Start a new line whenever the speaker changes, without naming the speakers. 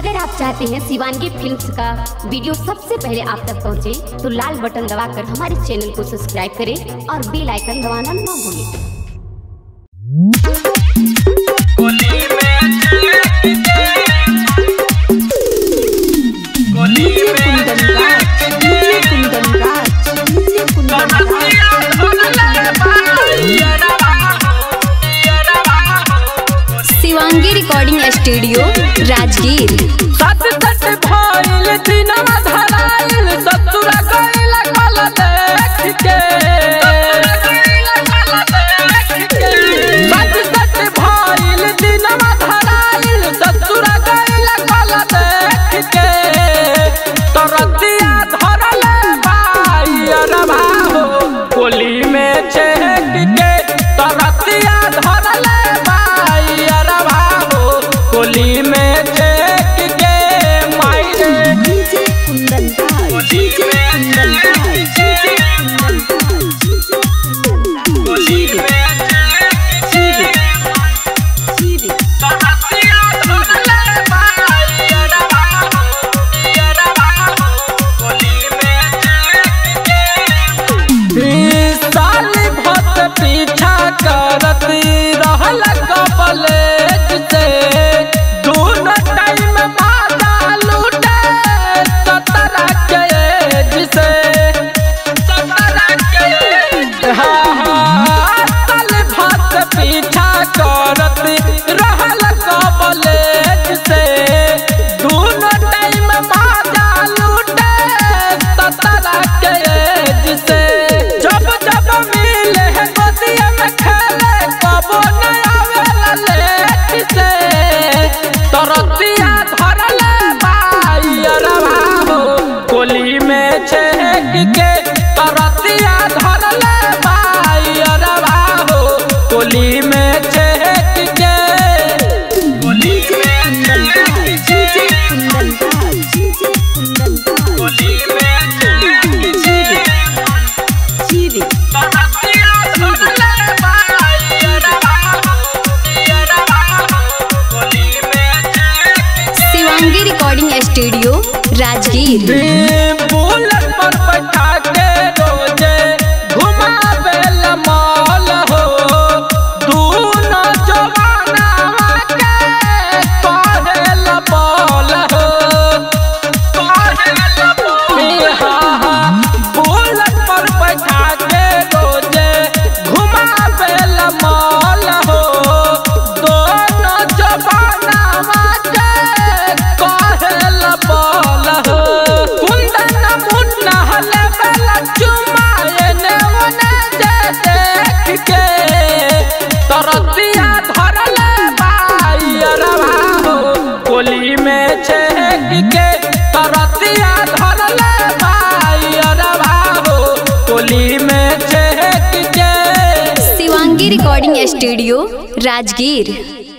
अगर आप चाहते हैं शिवांगी फिल्म्स का वीडियो सबसे पहले आप तक पहुंचे, तो लाल बटन दबाकर हमारे चैनल को सब्सक्राइब करें और बेल आइकन दबाना ना भूलें।
Shivangi recording studio Rajgir.
सच सच भइल दिनवा धराइल ससुरा गइला कल देख के। सच सच भइल दिनवा धराइल ससुरा गइला कल देख के। तरतिया धरले बाई अरबा हो कोली में छेक के। तरतिया धरले बाई अरबा हो कोली में पीछा करती रहल कॉलेज से। दोनों टाइम माता लूटे 17 के एज से। 17 के एज। हाँ साल भर पीछा करती रहल कॉलेज से। दोनों टाइम माता लूटे 17 के एज से। जब जब मिले तरतिया धरले बाई अरबा हो कोली में छेक के। तरतिया धरले बाई अरबा हो कोली में छेक के। कोली में छेक कोली में तरतिया धरले बाई अरबा
Shivangi recording studio Rajgir.
Bullet पर बैठा के रोजे घुमावेल मॉल हो। दूनो जवानावा के कहेल बॉल हो। कहेल बॉल। बुलेट पर बैठा के रोजे घुमावेल मॉल हो। दोनों जवानावा कहेल बॉल हो। कुंदन मुन्ना हले बेला चुमाएने ओने देख के। तरतिया धरले बाई अरबा हो कोली में छेक के। तरतिया धरले बाई अरबा हो कोली में छेक के।
Shivangi recording studio Rajgir.